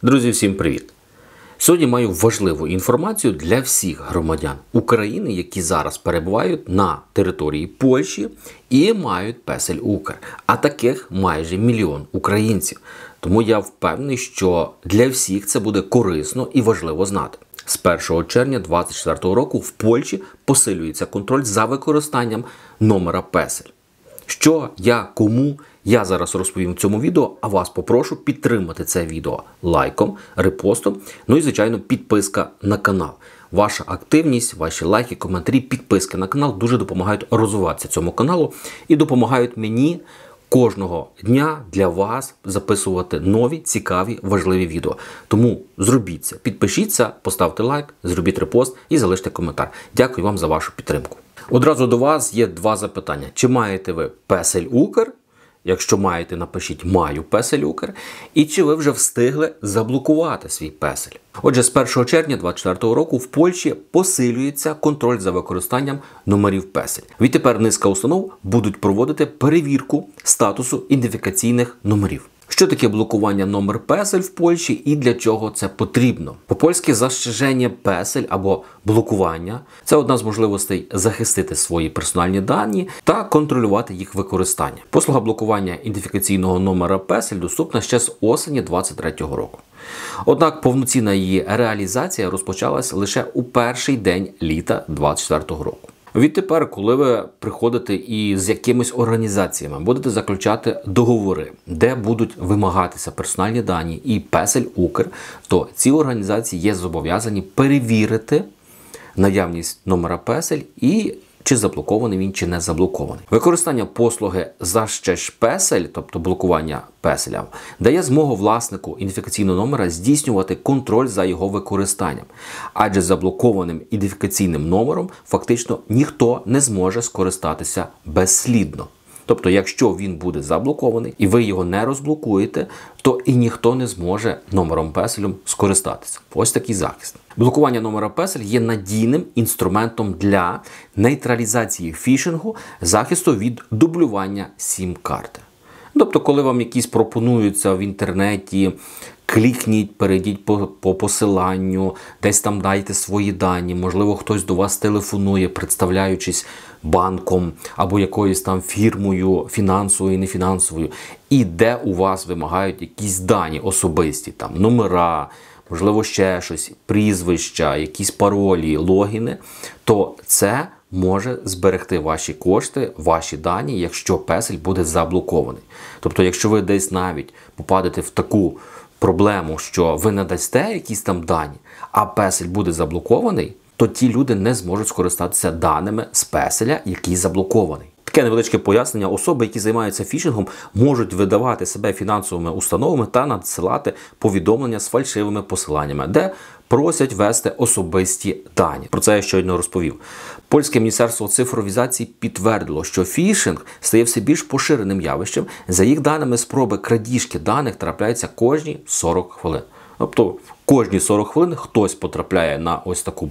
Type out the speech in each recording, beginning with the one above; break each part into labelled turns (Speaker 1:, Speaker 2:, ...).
Speaker 1: Друзі, всім привіт! Сьогодні маю важливу інформацію для всіх громадян України, які зараз перебувають на території Польщі і мають Песель Укр. А таких майже 1 мільйон українців. Тому я впевнений, що для всіх це буде корисно і важливо знати. З 1 червня 2024 року в Польщі посилюється контроль за використанням номера Песель. Що, як, кому, я зараз розповім в цьому відео, а вас попрошу підтримати це відео лайком, репостом, ну і, звичайно, підписка на канал. Ваша активність, ваші лайки, коментарі, підписки на канал дуже допомагають розвиватися цьому каналу і допомагають мені кожного дня для вас записувати нові, цікаві, важливі відео. Тому зробіть це, підпишіться, поставте лайк, зробіть репост і залиште коментар. Дякую вам за вашу підтримку. Одразу до вас є 2 запитання. Чи маєте ви Песель Укр? Якщо маєте, напишіть «Маю Песель Укр». І чи ви вже встигли заблокувати свій Песель? Отже, з 1 червня 2024 року в Польщі посилюється контроль за використанням номерів Песель. Відтепер низка установ будуть проводити перевірку статусу ідентифікаційних номерів. Що таке блокування номер Песель в Польщі і для чого це потрібно? По-польськи «защеження Песель» або блокування – це одна з можливостей захистити свої персональні дані та контролювати їх використання. Послуга блокування ідентифікаційного номера Песель доступна ще з осені 2023 року. Однак повноцінна її реалізація розпочалась лише у перший день літа 2024 року. Відтепер, коли ви приходите і з якимись організаціями будете заключати договори, де будуть вимагатися персональні дані і Песель Укр, то ці організації є зобов'язані перевірити наявність номера Песель і чи заблокований він, чи не заблокований. Використання послуги «защеж Песель», тобто блокування Песеля, дає змогу власнику ідентифікаційного номера здійснювати контроль за його використанням. Адже заблокованим ідентифікаційним номером фактично ніхто не зможе скористатися безслідно. Тобто, якщо він буде заблокований і ви його не розблокуєте, то і ніхто не зможе номером Песелем скористатися. Ось такий захист. Блокування номера Песель є надійним інструментом для нейтралізації фішингу, захисту від дублювання сім-карти. Тобто, коли вам якісь пропонуються в інтернеті, клікніть, перейдіть по посиланню, десь там дайте свої дані, можливо, хтось до вас телефонує, представляючись банком або якоюсь там фірмою фінансовою, нефінансовою, і де у вас вимагають якісь дані особисті, там номера, можливо, ще щось, прізвища, якісь паролі, логіни, то це може зберегти ваші кошти, ваші дані, якщо Песель буде заблокований. Тобто, якщо ви десь навіть попадете в таку проблему, що ви не дасте якісь там дані, а Песель буде заблокований, то ті люди не зможуть скористатися даними з Песеля, який заблокований. Таке невеличке пояснення. Особи, які займаються фішингом, можуть видавати себе фінансовими установами та надсилати повідомлення з фальшивими посиланнями, де просять ввести особисті дані. Про це я щойно розповів. Польське міністерство цифровізації підтвердило, що фішинг стає все більш поширеним явищем. За їх даними, спроби крадіжки даних трапляються кожні 40 хвилин. Тобто кожні 40 хвилин хтось потрапляє на ось таку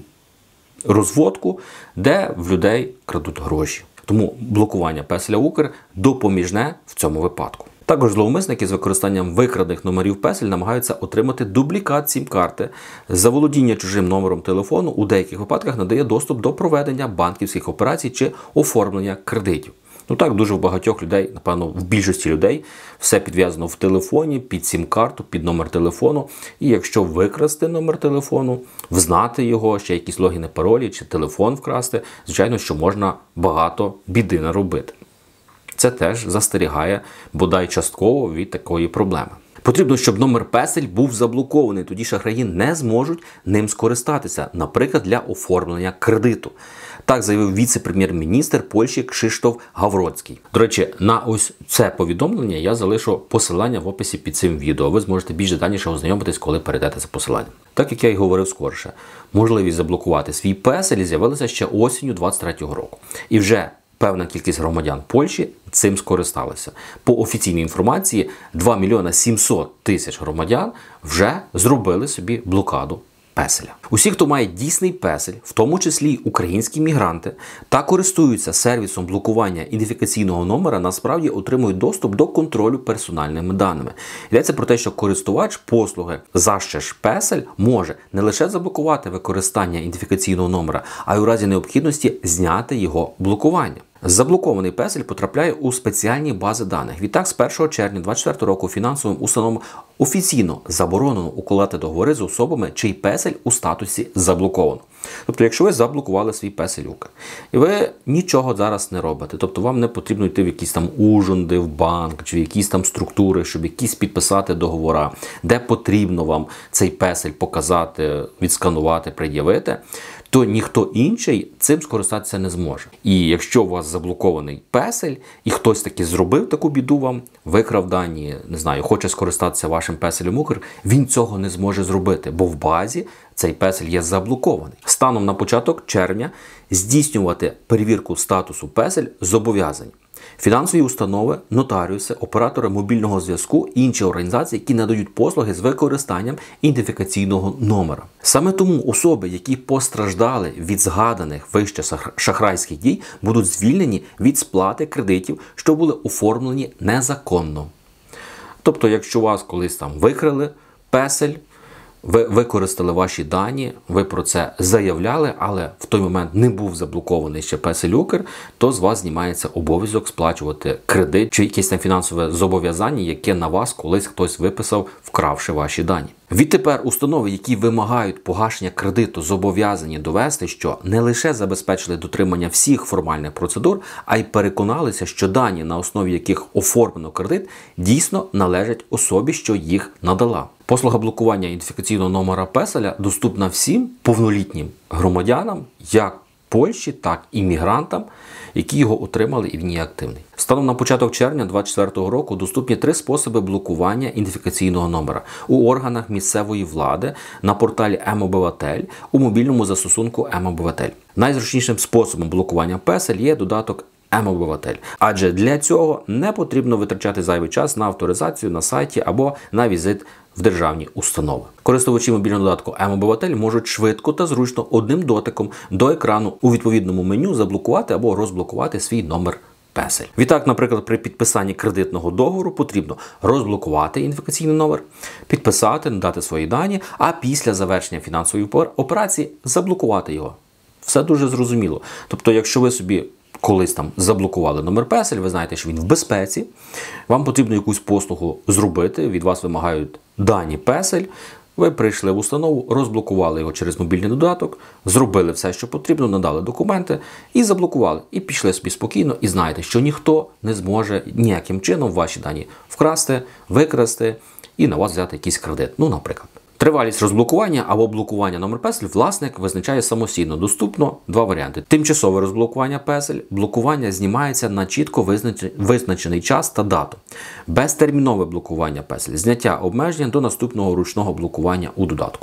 Speaker 1: розводку, де в людей крадуть гроші. Тому блокування Песеля Укр допоміжне в цьому випадку. Також зловмисники з використанням викрадених номерів Песель намагаються отримати дублікат сім-карти. Заволодіння чужим номером телефону у деяких випадках надає доступ до проведення банківських операцій чи оформлення кредитів. Ну так, дуже в багатьох людей, напевно, в більшості людей все підв'язано в телефоні, під сім-карту, під номер телефону. І якщо викрасти номер телефону, взнати його, ще якісь логіни, паролі чи телефон вкрасти, звичайно, що можна багато біди наробити. Це теж застерігає, бодай частково, від такої проблеми. Потрібно, щоб номер Песель був заблокований, тоді шахраї не зможуть ним скористатися, наприклад, для оформлення кредиту. Так заявив віце-прем'єр-міністр Польщі Крzysztof Гавроцький. До речі, на ось це повідомлення я залишу посилання в описі під цим відео. Ви зможете більш детальніше ознайомитись, коли перейдете за посиланням. Так як я й говорив скоріше, можливість заблокувати свій Песель з'явилася ще осінню 2023 року. І вже певна кількість громадян Польщі цим скористалися. По офіційній інформації, 2 мільйона 700 тисяч громадян вже зробили собі блокаду песеля. Усі, хто має дійсний песель, в тому числі й українські мігранти, та користуються сервісом блокування ідентифікаційного номера, насправді отримують доступ до контролю персональними даними. Йдеться про те, що користувач послуги «Защ песель» може не лише заблокувати використання ідентифікаційного номера, а й у разі необхідності зняти його блокування. Заблокований песель потрапляє у спеціальні бази даних. Відтак, з 1 червня 2024 року фінансовим установам офіційно заборонено укладати договори з особами, чий песель у статусі заблоковано. Тобто, якщо ви заблокували свій песель Укр, і ви нічого зараз не робите, тобто вам не потрібно йти в якісь там ужонди, в банк, чи в якісь там структури, щоб якісь підписати договора, де потрібно вам цей песель показати, відсканувати, пред'явити, то ніхто інший цим скористатися не зможе. І якщо у вас заблокований песель, і хтось таки зробив таку біду вам, викрав дані, не знаю, хоче скористатися вашим песелем Укр, він цього не зможе зробити, бо в базі цей песель є заблокований. Станом на початок червня здійснювати перевірку статусу песель зобов'язані фінансові установи, нотаріуси, оператори мобільного зв'язку і інші організації, які надають послуги з використанням ідентифікаційного номера. Саме тому особи, які постраждали від згаданих вище шахрайських дій, будуть звільнені від сплати кредитів, що були оформлені незаконно. Тобто, якщо вас колись там викрили песель, ви використали ваші дані, ви про це заявляли, але в той момент не був заблокований ще песель Укр, то з вас знімається обов'язок сплачувати кредит чи якесь там фінансове зобов'язання, яке на вас колись хтось виписав, вкравши ваші дані. Відтепер установи, які вимагають погашення кредиту, зобов'язані довести, що не лише забезпечили дотримання всіх формальних процедур, а й переконалися, що дані, на основі яких оформлено кредит, дійсно належать особі, що їх надала. Послуга блокування ідентифікаційного номера песеля доступна всім повнолітнім громадянам, як Польщі, так і мігрантам, які його отримали і він є активний. Станом на початок червня 2024 року доступні 3 способи блокування ідентифікаційного номера у органах місцевої влади, на порталі М-Обиватель, у мобільному застосунку М-Обиватель. Найзручнішим способом блокування песель є додаток М-Обиватель, адже для цього не потрібно витрачати зайвий час на авторизацію на сайті або на візит в державні установи. Користувачі мобільного додатку М-Обиватель можуть швидко та зручно одним дотиком до екрану у відповідному меню заблокувати або розблокувати свій номер песель. Відтак, наприклад, при підписанні кредитного договору потрібно розблокувати ідентифікаційний номер, підписати, надати свої дані, а після завершення фінансової операції заблокувати його. Все дуже зрозуміло. Тобто, якщо ви собі колись там заблокували номер песель, ви знаєте, що він в безпеці, вам потрібно якусь послугу зробити, від вас вимагають дані песель, ви прийшли в установу, розблокували його через мобільний додаток, зробили все, що потрібно, надали документи і заблокували. І пішли собі спокійно і знаєте, що ніхто не зможе ніяким чином ваші дані вкрасти, викрасти і на вас взяти якийсь кредит. Ну, наприклад. Тривалість розблокування або блокування номер песель власник визначає самостійно. Доступно 2 варіанти. Тимчасове розблокування песель. Блокування знімається на чітко визначений час та дату. Безтермінове блокування песель. Зняття обмеження до наступного ручного блокування у додатку.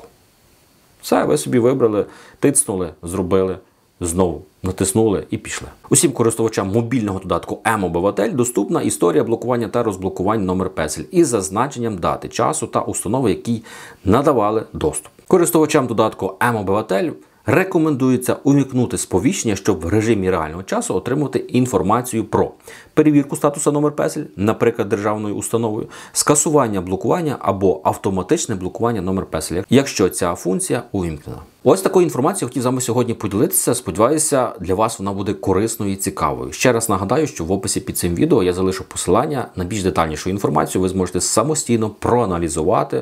Speaker 1: Все, ви собі вибрали, тицнули, зробили, знову натиснули і пішли. Усім користувачам мобільного додатку М-Обиватель доступна історія блокування та розблокування номер песель із зазначенням дати, часу та установи, які надавали доступ. Користувачам додатку М-Обиватель рекомендується увімкнути сповіщення, щоб в режимі реального часу отримувати інформацію про перевірку статусу номер песель, наприклад, державною установою, скасування блокування або автоматичне блокування номер песеля, якщо ця функція увімкнена. Ось такою інформацією хотів з вами сьогодні поділитися. Сподіваюся, для вас вона буде корисною і цікавою. Ще раз нагадаю, що в описі під цим відео я залишу посилання на більш детальнішу інформацію. Ви зможете самостійно проаналізувати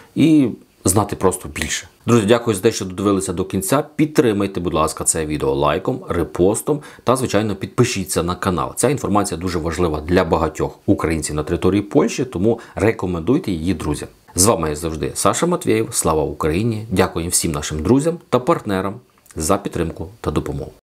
Speaker 1: і знати просто більше. Друзі, дякую за те, що додивилися до кінця. Підтримайте, будь ласка, це відео лайком, репостом та, звичайно, підпишіться на канал. Ця інформація дуже важлива для багатьох українців на території Польщі, тому рекомендуйте її друзям. З вами, як завжди, Саша Матвєєв. Слава Україні! Дякую всім нашим друзям та партнерам за підтримку та допомогу.